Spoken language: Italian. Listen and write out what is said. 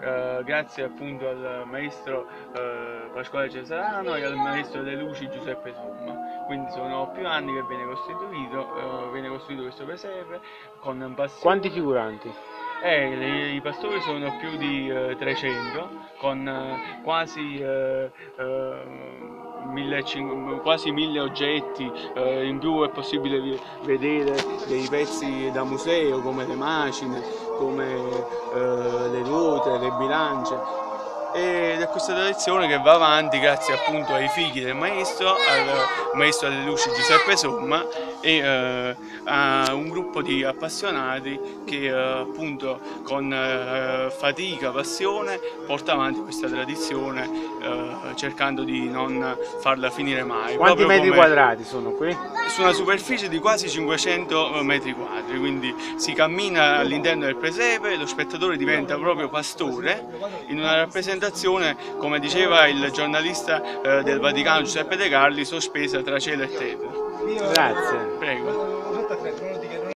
grazie appunto al maestro Pasquale Cesarano e al maestro delle luci Giuseppe Somma. Quindi sono più anni che viene costruito questo presepe con passione. Quanti figuranti? I pastori sono più di 300 con quasi 1000 oggetti, in più è possibile vedere dei pezzi da museo come le macine, come le ruote, le bilance. Ed è questa tradizione che va avanti grazie appunto ai figli del maestro, al maestro delle luci Giuseppe Somma e a un gruppo di appassionati che appunto con fatica, passione porta avanti questa tradizione cercando di non farla finire mai. Quanti metri quadrati sono qui? Su una superficie di quasi 500 metri quadri, quindi si cammina all'interno del presepe, lo spettatore diventa proprio pastore in una rappresentazione, come diceva il giornalista del Vaticano Giuseppe De Carli, sospesa tra cielo e terra. Grazie. Prego.